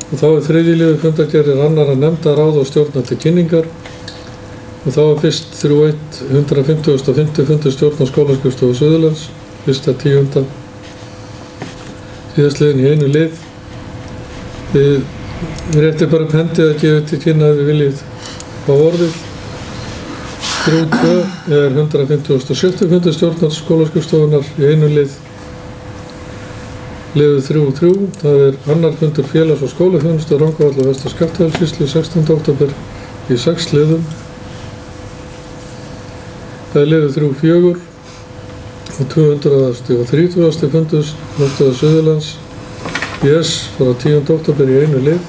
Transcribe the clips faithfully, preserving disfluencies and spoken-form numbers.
og þá er þriðji liður fundargerðir annarra nefnda, ráða og stjórna til kynningar og þá er fyrst þrjú eitt hundrað fimmtugasta og fimmta fundur stjórn og skólaskrifstofu Suðurlands, fyrsta tíunda síðastliðin í einu lið. Við réttir bara upp hendi að gefa til kynna að við viljið fá orðið. þrjú tvö er hundrað fimmtugasta og sjötta fundur stjórn og skólaskrifstofunar í einu lið. Liður þrjú þrjú, það er annar fundur félags- og skólaþjónustu Rangárvall og Vestur-Skaftafellssýslu sextánda október í sex liðum. Það er liður þrjú fjögur og tvö hundruð og þrítugasti fundur Náttúrulega Suðurlands í S frá tíunda október í einu lið.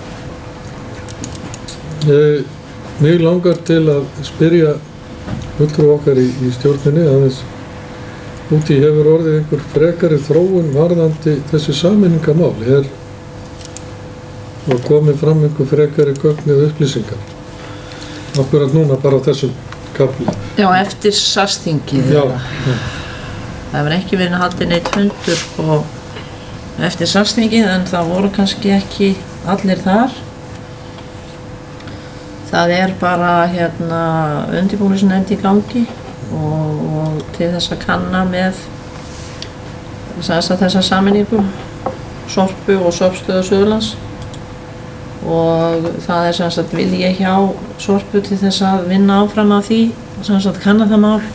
Ég, mig langar til að spyrja fulltrúa okkar í, í stjórninni aðeins út í hefur orðið einhver frekari þróun varðandi þessi sameiningamál. Er og komið fram einhver frekari gögn eða upplýsingar. Akkurat núna bara á þessum kafla. Já, eftir SARS-þingið. Já. Já. Það hefur ekki verið haldið neitt fundur sko, eftir SARS-þingið en það voru kannski ekki allir þar. Það er bara hérna undirbúningsnefnd í gangi og, og til þess að kanna með þessa sameiningu Sorpu og Sorpstöðvar Suðurlands og það er sem sagt vilji hjá Sorpu til þess að vinna áfram af því sem sagt kanna það mál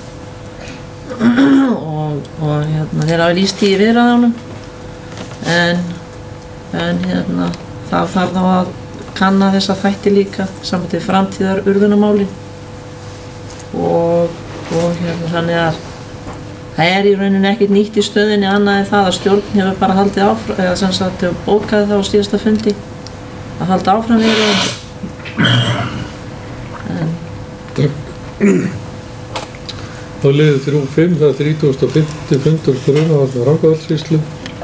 og, og hérna, þeir hafa lýst í viðræðunum en, en hérna, það þarf þá að kanna þessa þætti líka saman til framtíðar urðunarmálin og, og hérna, þannig að það er í rauninni ekkert nýtt í stöðinni annað en það að stjórn hefur bara haldið áfram eða sem sagt hefur bókað það á síðasta fundi að halda áfram við en Þá liður þrjú fimm, það er þrítugasti og fimmti fundur Brunavarna Rangárvallssýslu.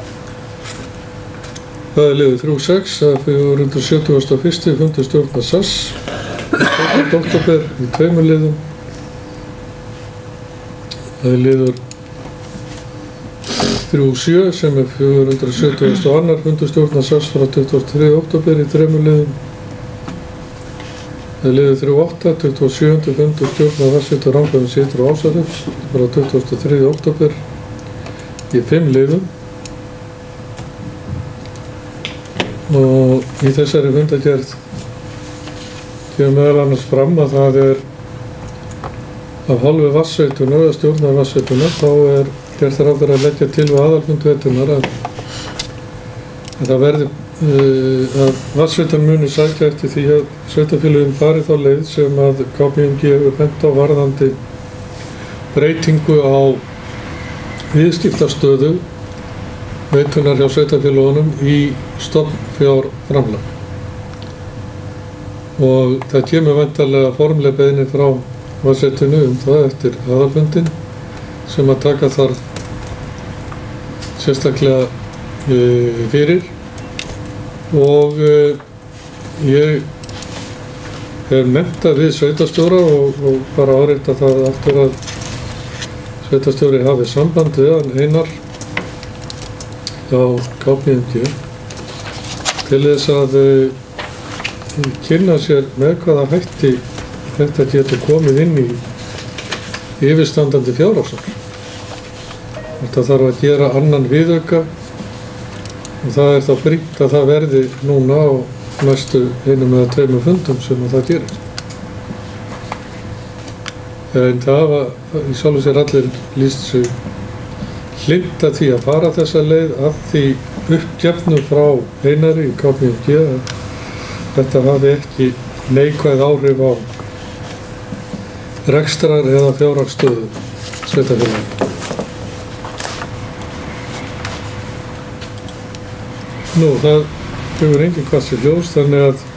Það er liður þrjú sex, það er fjögur hundruð sjötugasta og fyrsti fundur stjórnar S A S sjötta október í tveimur liðum. Það er liður þrjú sjö sem er fjögur hundruð sjötugasta og annar fundur stjórnar S A S frá tuttugasta og þriðja október í þremur liðum. Það er liður þrjú átta, tuttugasta og sjöunda fundur stjórnar Vatnsveitu Rangárvalls Ytra- og Ásahrepps frá tuttugasta og þriðja október í fimm liðum. Og í þessari fundargerð kemur meðal annars fram að það er af hálfu Vatnsveitunar eða stjórnar Vatnsveitunar þá er gert ráð fyrir að leggja til við aðalfund veitunar að, að það verði uh, að Vatnsveitan muni sækja eftir því að sveitarfélögin fari þá leið sem að K P M G hefur bent á varðandi breytingu á viðskiptastöðu veitunar hjá sveitarfélögunum í stofnfjárframlag. Og það kemur væntanlega formleg beiðni frá Vatnsveitunni um það eftir aðalfundinn sem að taka þarf sérstaklega uh, fyrir og uh, ég hef nefnt að við sveitarstjóra og, og bara árétta það aftur að sveitarstjóri hafi samband við hann Einar hjá K P M G til þess að uh, kynna sér með hvaða hætti þetta getur komið inn í yfirstandandi fjárhagsár. Þetta þarf að gera annan viðauka og það er þá brýnt að það verði núna á næstu einum eða tveimur fundum sem að það gerist. En það hafa í sjálfu sér allir lýst sig hlynnta því að fara þessa leið af því uppgefnu frá Einari í K P M G að þetta hafi ekki neikvæð áhrif á rekstrar eða fjárhagsstöðu sveitarfélaga. Nú, það hefur engin hvassi ljós, þannig að